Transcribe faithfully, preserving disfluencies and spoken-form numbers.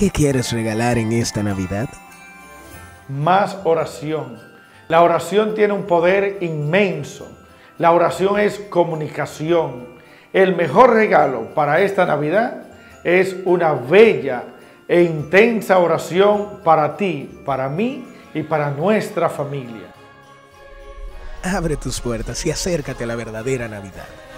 ¿Qué quieres regalar en esta Navidad? Más oración. La oración tiene un poder inmenso. La oración es comunicación. El mejor regalo para esta Navidad es una bella e intensa oración para ti, para mí y para nuestra familia. Abre tus puertas y acércate a la verdadera Navidad.